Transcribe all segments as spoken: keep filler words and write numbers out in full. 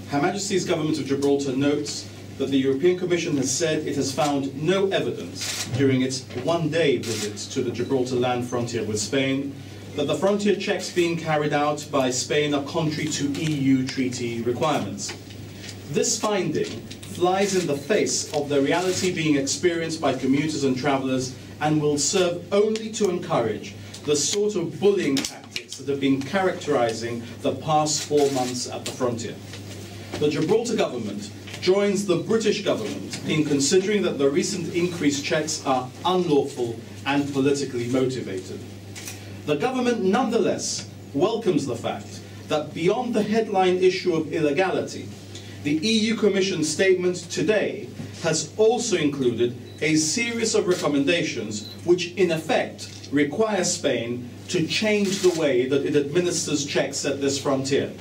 Her Majesty's Government of Gibraltar notes that the European Commission has said it has found no evidence during its one-day visit to the Gibraltar land frontier with Spain that the frontier checks being carried out by Spain are contrary to E U treaty requirements. This finding flies in the face of the reality being experienced by commuters and travellers and will serve only to encourage the sort of bullying tactics that have been characterising the past four months at the frontier. The Gibraltar government joins the British government in considering that the recent increased checks are unlawful and politically motivated. The government nonetheless welcomes the fact that beyond the headline issue of illegality, the E U Commission statement today has also included a series of recommendations which in effect require Spain to change the way that it administers checks at this frontier.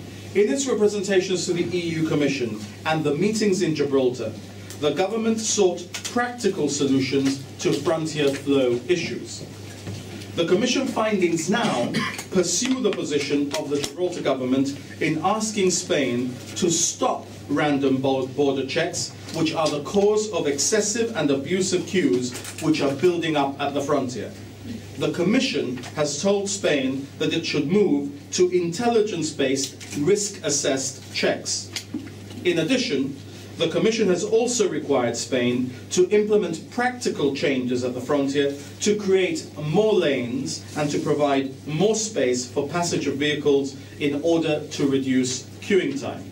In its representations to the E U Commission and the meetings in Gibraltar, the government sought practical solutions to frontier flow issues. The Commission findings now pursue the position of the Gibraltar government in asking Spain to stop random border checks, which are the cause of excessive and abusive queues which are building up at the frontier. The Commission has told Spain that it should move to intelligence-based, risk-assessed checks. In addition, the Commission has also required Spain to implement practical changes at the frontier to create more lanes and to provide more space for passage of vehicles in order to reduce queuing time.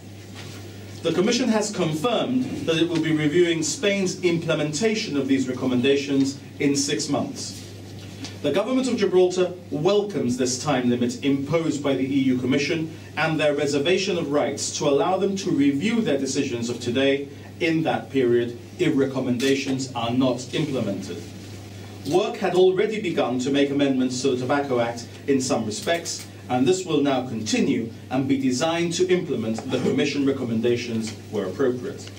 The Commission has confirmed that it will be reviewing Spain's implementation of these recommendations in six months. The Government of Gibraltar welcomes this time limit imposed by the E U Commission and their reservation of rights to allow them to review their decisions of today in that period if recommendations are not implemented. Work had already begun to make amendments to the Tobacco Act in some respects, and this will now continue and be designed to implement the Commission recommendations where appropriate.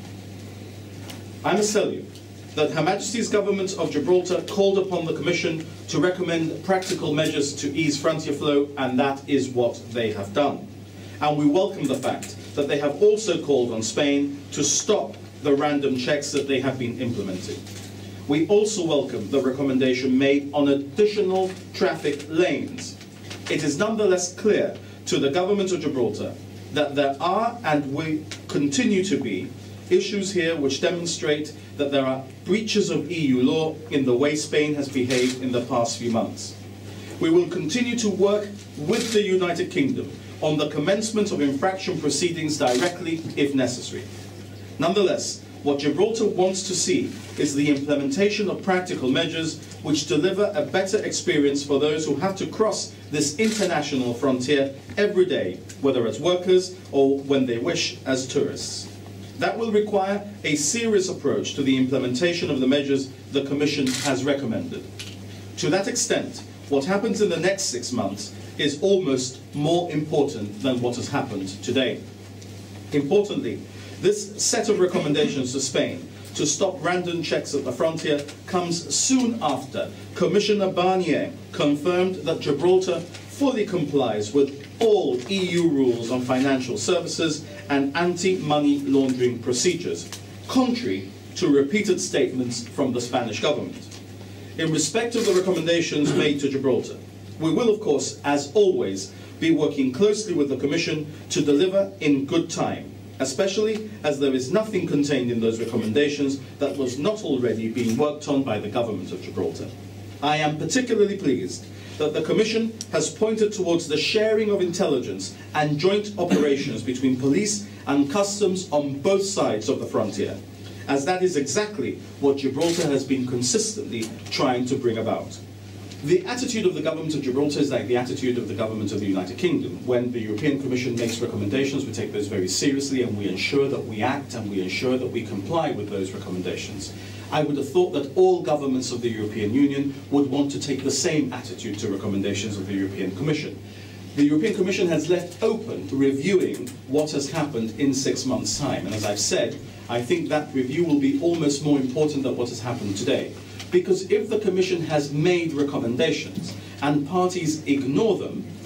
I must tell you that Her Majesty's Government of Gibraltar called upon the Commission to recommend practical measures to ease frontier flow, and that is what they have done. And we welcome the fact that they have also called on Spain to stop the random checks that they have been implementing. We also welcome the recommendation made on additional traffic lanes. It is nonetheless clear to the Government of Gibraltar that there are and will continue to be issues here which demonstrate that there are breaches of E U law in the way Spain has behaved in the past few months. We will continue to work with the United Kingdom on the commencement of infraction proceedings directly if necessary. Nonetheless, what Gibraltar wants to see is the implementation of practical measures which deliver a better experience for those who have to cross this international frontier every day, whether as workers or when they wish as tourists. That will require a serious approach to the implementation of the measures the Commission has recommended. To that extent, what happens in the next six months is almost more important than what has happened today. Importantly, this set of recommendations to Spain to stop random checks at the frontier comes soon after Commissioner Barnier confirmed that Gibraltar fully complies with all E U rules on financial services and anti-money laundering procedures, contrary to repeated statements from the Spanish government. In respect of the recommendations made to Gibraltar, we will, of course, as always, be working closely with the Commission to deliver in good time, especially as there is nothing contained in those recommendations that was not already being worked on by the Government of Gibraltar. I am particularly pleased that the Commission has pointed towards the sharing of intelligence and joint operations between police and customs on both sides of the frontier, as that is exactly what Gibraltar has been consistently trying to bring about. The attitude of the Government of Gibraltar is like the attitude of the Government of the United Kingdom. When the European Commission makes recommendations, we take those very seriously and we ensure that we act and we ensure that we comply with those recommendations. I would have thought that all governments of the European Union would want to take the same attitude to recommendations of the European Commission. The European Commission has left open reviewing what has happened in six months' time, and as I've said, I think that review will be almost more important than what has happened today. Because if the Commission has made recommendations and parties ignore them,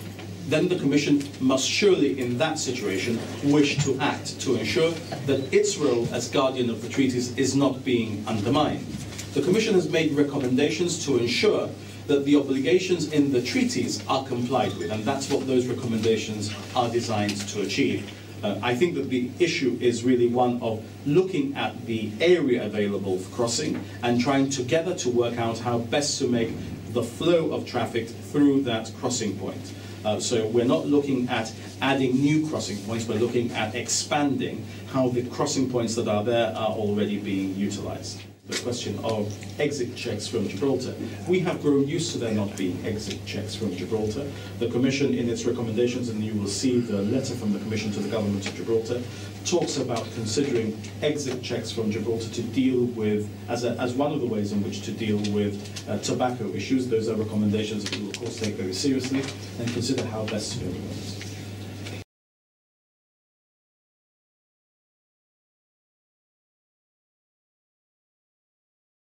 then the Commission must surely, in that situation, wish to act to ensure that its role as guardian of the treaties is not being undermined. The Commission has made recommendations to ensure that the obligations in the treaties are complied with, and that's what those recommendations are designed to achieve. Uh, I think that the issue is really one of looking at the area available for crossing and trying together to work out how best to make the flow of traffic through that crossing point. Uh, so we're not looking at adding new crossing points, we're looking at expanding how the crossing points that are there are already being utilised. The question of exit checks from Gibraltar. We have grown used to there not being exit checks from Gibraltar. The Commission, in its recommendations, and you will see the letter from the Commission to the Government of Gibraltar, talks about considering exit checks from Gibraltar to deal with, as, a, as one of the ways in which to deal with uh, tobacco issues. Those are recommendations that we will, of course, take very seriously and consider how best to implement.